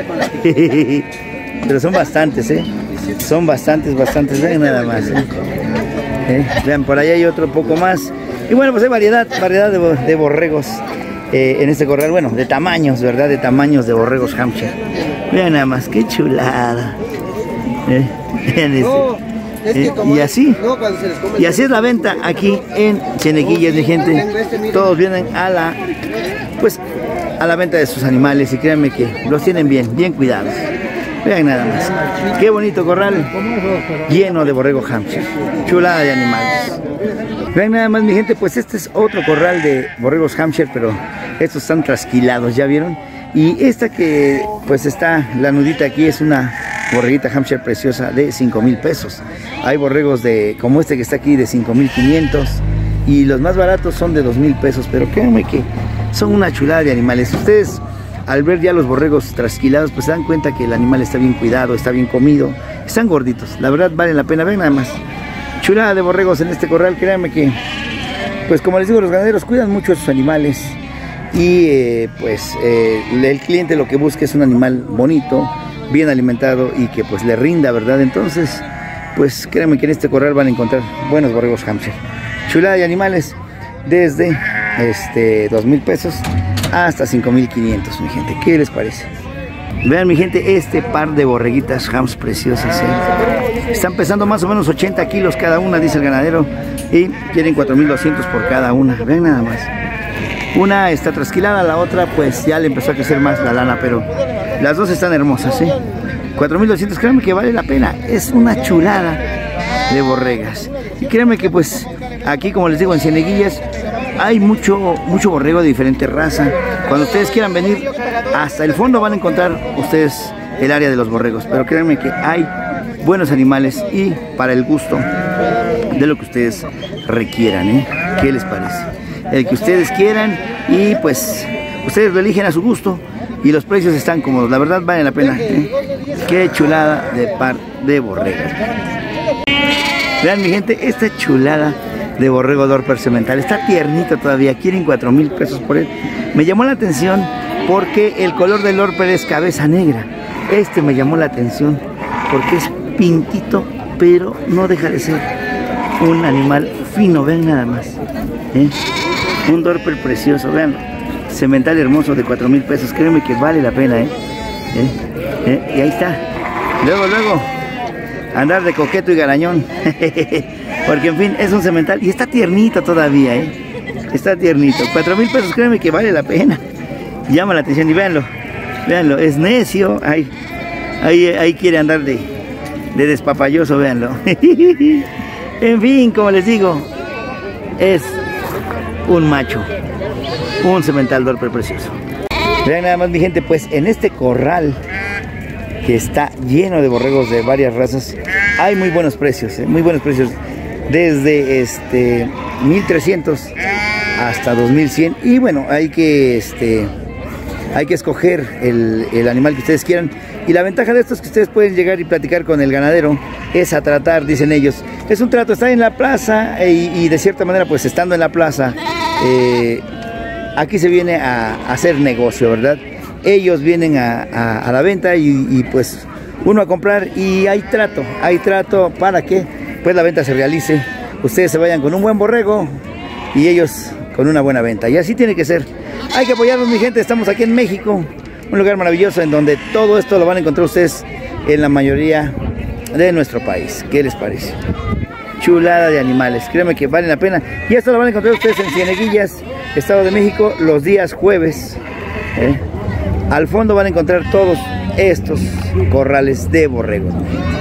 Pero son bastantes, ¿eh? Son bastantes, bastantes. Vean nada más, ¿eh? ¿Eh? Vean, por ahí hay otro poco más. Y bueno, pues hay variedad, variedad de, de borregos eh, en este corral. Bueno, de tamaños, ¿verdad? De tamaños de borregos Hampshire. Vean nada más, qué chulada. ¿Eh? Vean este. Eh, y así, y así es la venta aquí en Cieneguillas, mi gente. Todos vienen a la, pues, a la venta de sus animales y créanme que los tienen bien, bien cuidados. Vean nada más, qué bonito corral lleno de borrego Hampshire, chulada de animales. Vean nada más, mi gente, pues este es otro corral de borregos Hampshire, pero estos están trasquilados, ¿ya vieron? Y esta que pues está la nudita aquí es una borreguita Hampshire preciosa de cinco mil pesos. Hay borregos de como este que está aquí de cinco mil quinientos y los más baratos son de dos mil pesos, pero créanme que son una chulada de animales. Ustedes al ver ya los borregos trasquilados pues se dan cuenta que el animal está bien cuidado, está bien comido, están gorditos, la verdad vale la pena. Ven nada más, chulada de borregos en este corral. Créanme que pues como les digo, los ganaderos cuidan mucho a sus animales y eh, pues eh, el cliente lo que busca es un animal bonito, bien alimentado y que pues le rinda, ¿verdad? Entonces pues créanme que en este corral van a encontrar buenos borregos Hampshire, chulada de animales desde este dos mil pesos hasta cinco mil quinientos, mi gente. ¿Qué les parece? Vean, mi gente, este par de borreguitas Hampshire preciosas, ¿eh? Están pesando más o menos ochenta kilos cada una, dice el ganadero, y quieren cuatro mil doscientos por cada una. Vean nada más. Una está trasquilada, la otra pues ya le empezó a crecer más la lana, pero las dos están hermosas, ¿eh? cuatro mil doscientos, créanme que vale la pena. Es una chulada de borregas. Y créanme que pues aquí, como les digo, en Cieneguillas hay mucho, mucho borrego de diferente raza. Cuando ustedes quieran venir hasta el fondo van a encontrar ustedes el área de los borregos. Pero créanme que hay buenos animales y para el gusto de lo que ustedes requieran, ¿eh? ¿Qué les parece? El que ustedes quieran y pues ustedes lo eligen a su gusto y los precios están cómodos, la verdad vale la pena, ¿eh? Qué chulada de par de borregas. Vean, mi gente, esta chulada de borrego Dorper semental está tiernito todavía, quieren cuatro mil pesos por él. Me llamó la atención porque el color del Dorper es cabeza negra. Este me llamó la atención porque es pintito, pero no deja de ser un animal fino. Vean nada más, ¿eh? Un Dorper precioso, vean, semental hermoso de cuatro mil pesos, créeme que vale la pena, ¿eh? ¿Eh? ¿Eh? Y ahí está, luego, luego, andar de coqueto y garañón, porque en fin, es un semental y está tiernito todavía, ¿eh? Está tiernito, cuatro mil pesos, créeme que vale la pena, llama la atención y véanlo, véanlo, es necio, ahí, ahí, ahí quiere andar de, de despapalloso, véanlo. En fin, como les digo, es un macho, un semental Dorper precioso. Vean nada más, mi gente, pues en este corral que está lleno de borregos de varias razas hay muy buenos precios, ¿eh? Muy buenos precios, desde este mil trescientos hasta dos mil cien. Y bueno, hay que este hay que escoger el, el animal que ustedes quieran. Y la ventaja de esto es que ustedes pueden llegar y platicar con el ganadero, es a tratar, dicen ellos. Es un trato, está en la plaza y, y de cierta manera, pues estando en la plaza, eh, aquí se viene a, a hacer negocio, ¿verdad? Ellos vienen a, a, a la venta y, y pues uno a comprar, y hay trato, hay trato para que pues la venta se realice. Ustedes se vayan con un buen borrego y ellos con una buena venta, y así tiene que ser. Hay que apoyarnos, mi gente. Estamos aquí en México, un lugar maravilloso en donde todo esto lo van a encontrar ustedes en la mayoría de nuestro país. ¿Qué les parece? Chulada de animales, créanme que valen la pena. Y esto lo van a encontrar ustedes en Cieneguillas, Estado de México, los días jueves. ¿eh? Al fondo van a encontrar todos estos corrales de borregos.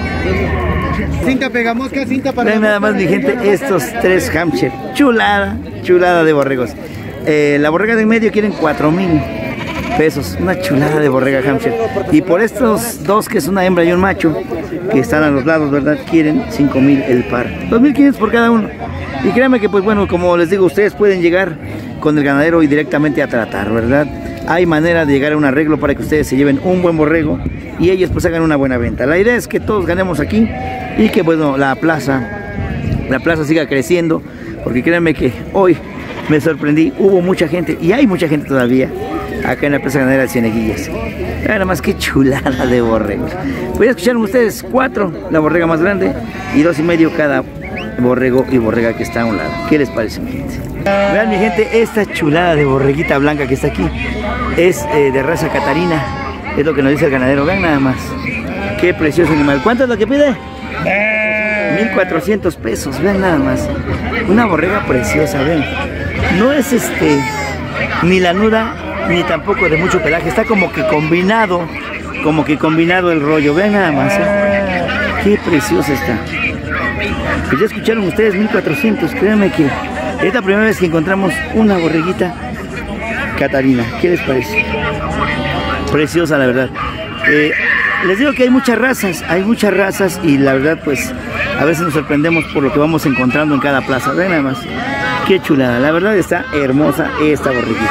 Cinta pegamosca, cinta para... Vean nada más, mi gente, estos tres Hampshire. Chulada, chulada de borregos. Eh, la borrega de en medio quieren cuatro mil pesos. Una chulada de borrega Hampshire. Y por estos dos, que es una hembra y un macho, que están a los lados, ¿verdad? Quieren cinco mil el par. dos mil quinientos por cada uno. Y créanme que, pues bueno, como les digo, ustedes pueden llegar con el ganadero y directamente a tratar, ¿verdad? Hay manera de llegar a un arreglo para que ustedes se lleven un buen borrego y ellos pues hagan una buena venta. La idea es que todos ganemos aquí y que, bueno, la plaza, la plaza siga creciendo, porque créanme que hoy me sorprendí, hubo mucha gente y hay mucha gente todavía acá en la Plaza Ganadera de Cieneguillas. Nada más, que chulada de borregos. Pues ya escucharon ustedes, cuatro, la borrega más grande, y dos y medio cada borrego y borrega que está a un lado. ¿Qué les parece, mi gente? Vean, mi gente, esta chulada de borreguita blanca que está aquí es eh, de raza Catarina, es lo que nos dice el ganadero. Vean nada más, qué precioso animal. ¿Cuánto es lo que pide? mil cuatrocientos pesos, vean nada más. Una borrega preciosa, ven. No es este ni lanuda ni tampoco de mucho pelaje, está como que combinado, como que combinado el rollo. Vean nada más, ¿eh? Qué preciosa está. Pues ya escucharon ustedes, mil cuatrocientos, créanme que es la primera vez que encontramos una borreguita Catarina. ¿Qué les parece? Preciosa, la verdad. Eh, les digo que hay muchas razas, hay muchas razas y la verdad pues a veces nos sorprendemos por lo que vamos encontrando en cada plaza. Vean nada más, qué chulada, la verdad está hermosa esta borreguita.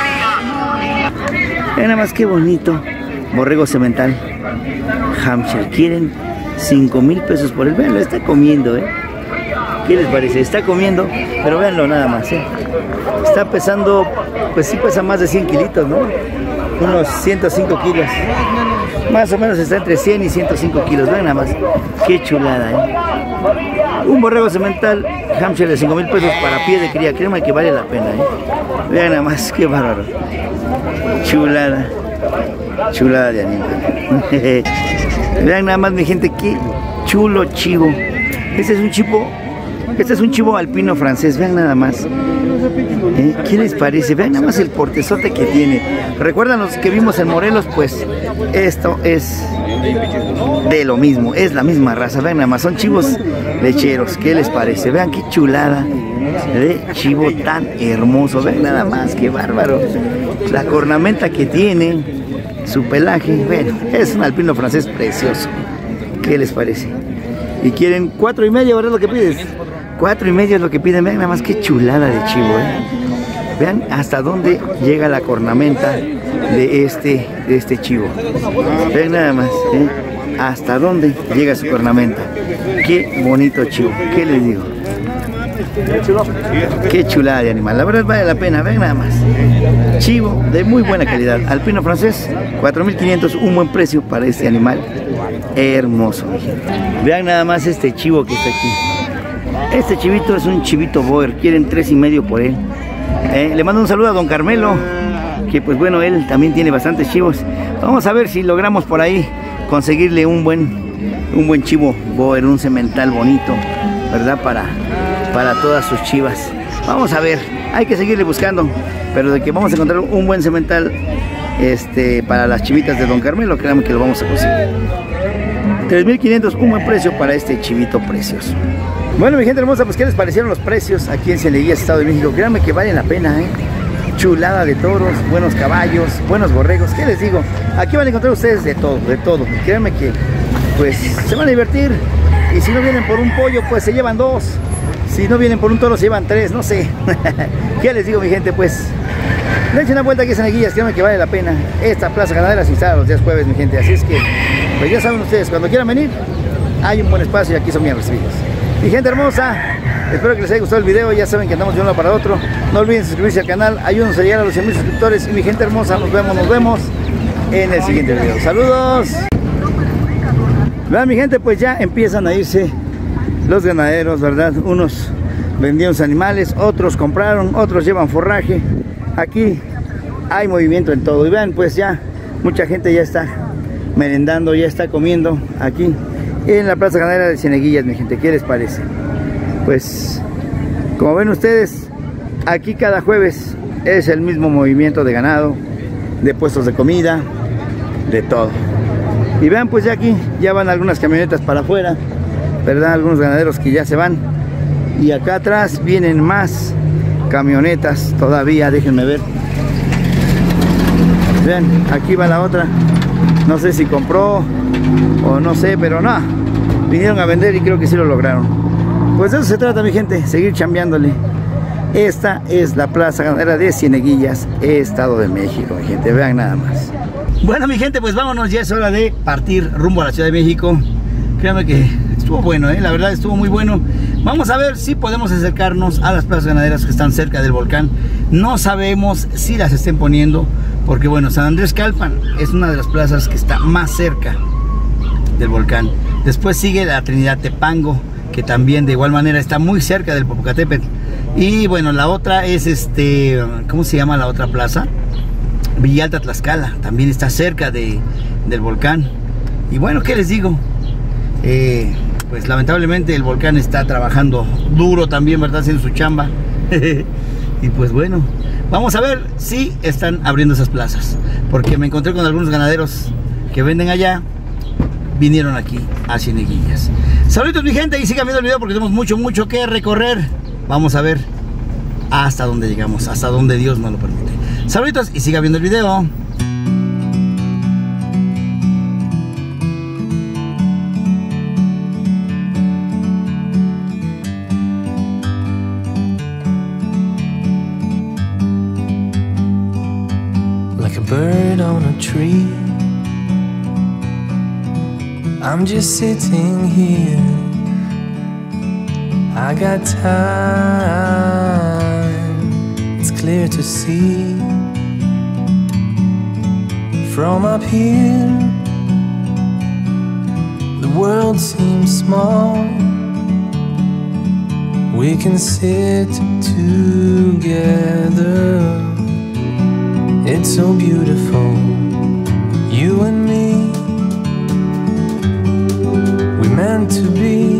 Vean nada más qué bonito borrego semental Hampshire. Quieren cinco mil pesos por él. Vean, lo está comiendo, ¿eh? ¿Qué les parece? Está comiendo, pero véanlo nada más, ¿eh? Está pesando, pues sí pesa más de cien kilitos, ¿no? Unos ciento cinco kilos. Más o menos está entre cien y ciento cinco kilos. Vean nada más. Qué chulada, ¿eh? Un borrego semental Hampshire de cinco mil pesos para pie de cría. Créeme que vale la pena, ¿eh? Vean nada más, qué bárbaro. Chulada. Chulada de animal. Vean nada más, mi gente, qué chulo chivo. Este es un chivo, este es un chivo alpino francés. Vean nada más. ¿Eh? ¿Qué les parece? Vean nada más el portezote que tiene. ¿Recuerdan los que vimos en Morelos? Pues esto es de lo mismo, es la misma raza. Vean nada más, son chivos lecheros. ¿Qué les parece? Vean qué chulada de chivo tan hermoso. Vean nada más, qué bárbaro. La cornamenta que tiene, su pelaje. Bueno, es un alpino francés precioso. ¿Qué les parece? Y quieren cuatro y medio, ¿verdad? Lo que pides. Cuatro y medio es lo que piden. Vean nada más qué chulada de chivo, ¿eh? Vean hasta dónde llega la cornamenta de este, de este chivo. Vean nada más, ¿eh? Hasta dónde llega su cornamenta. Qué bonito chivo. ¿Qué les digo? Qué chulada de animal. La verdad vale la pena. Vean nada más. Chivo de muy buena calidad. Alpino francés, cuatro mil quinientos. Un buen precio para este animal. Hermoso. Vean nada más este chivo que está aquí. Este chivito es un chivito boer. Quieren tres y medio por él. Eh, le mando un saludo a don Carmelo, que pues bueno, él también tiene bastantes chivos. Vamos a ver si logramos por ahí conseguirle un buen un buen chivo boer, un semental bonito, ¿verdad? Para, para todas sus chivas. Vamos a ver, hay que seguirle buscando, pero de que vamos a encontrar un buen semental este, para las chivitas de don Carmelo, créanme que lo vamos a conseguir. tres mil quinientos, un buen precio para este chivito precioso. Bueno, mi gente hermosa, pues ¿qué les parecieron los precios aquí en Cieneguillas, Estado de México? Créanme que valen la pena, ¿eh? Chulada de toros, buenos caballos, buenos borregos. ¿Qué les digo? Aquí van a encontrar ustedes de todo, de todo. Créanme que pues se van a divertir. Y si no vienen por un pollo, pues se llevan dos. Si no vienen por un toro, se llevan tres, no sé. ¿Qué les digo, mi gente? Pues dense una vuelta aquí en Cieneguillas, créanme que vale la pena. Esta plaza ganadera se instala los días jueves, mi gente. Así es que, pues ya saben ustedes, cuando quieran venir, hay un buen espacio y aquí son bien recibidos. Mi gente hermosa, espero que les haya gustado el video. Ya saben que andamos de uno para otro. No olviden suscribirse al canal, ayúdenos a llegar a los cien mil suscriptores. Y mi gente hermosa, nos vemos, nos vemos en el siguiente video. Saludos. Vean, mi gente, pues ya empiezan a irse los ganaderos, ¿verdad? Unos vendieron sus animales, otros compraron, otros llevan forraje. Aquí hay movimiento en todo. Y vean, pues ya mucha gente ya está merendando, ya está comiendo aquí en la Plaza Ganadera de Cieneguillas, mi gente. ¿Qué les parece? Pues como ven ustedes, aquí cada jueves es el mismo movimiento de ganado, de puestos de comida, de todo. Y vean, pues ya aquí ya van algunas camionetas para afuera, ¿verdad? Algunos ganaderos que ya se van. Y acá atrás vienen más camionetas todavía, déjenme ver. Vean, aquí va la otra. No sé si compró o no sé, pero no, vinieron a vender y creo que sí lo lograron. Pues de eso se trata, mi gente, seguir chambeándole. Esta es la Plaza Ganadera de Cieneguillas, Estado de México, mi gente, vean nada más. Bueno, mi gente, pues vámonos, ya es hora de partir rumbo a la Ciudad de México. Créanme que estuvo bueno, ¿eh? La verdad estuvo muy bueno. Vamos a ver si podemos acercarnos a las plazas ganaderas que están cerca del volcán. No sabemos si las estén poniendo, porque bueno, San Andrés Calpan es una de las plazas que está más cerca del volcán. Después sigue la Trinidad Tepango, que también de igual manera está muy cerca del Popocatépetl. Y bueno, la otra es este, ¿cómo se llama la otra plaza? Villalta Tlaxcala, también está cerca de, del volcán. Y bueno, ¿qué les digo? Eh, pues lamentablemente el volcán está trabajando duro también, ¿verdad? Haciendo su chamba. Y pues bueno, vamos a ver si están abriendo esas plazas, porque me encontré con algunos ganaderos que venden allá, vinieron aquí a Cieneguillas. Saludos, mi gente, y sigan viendo el video porque tenemos mucho, mucho que recorrer. Vamos a ver hasta dónde llegamos, hasta donde Dios nos lo permite. Saludos y sigan viendo el video. Like a bird on a tree, I'm just sitting here. I got time, it's clear to see. From up here, the world seems small. We can sit together. It's so beautiful, you and me. We meant to be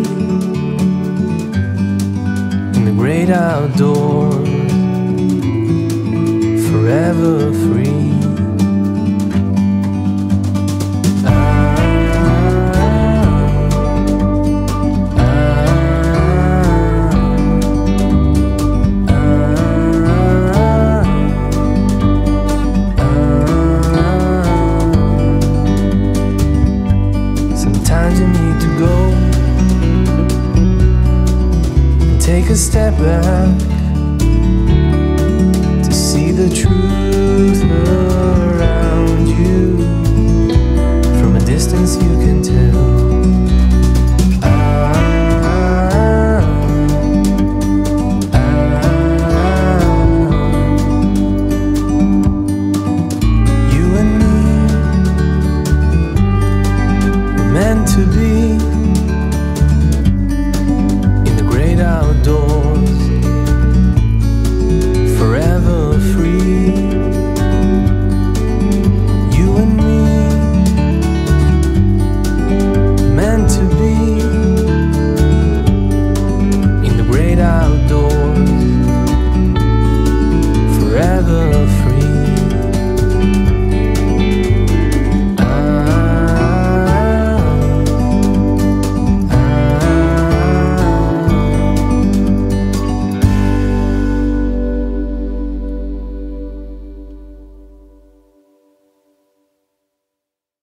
in the great outdoors, forever free.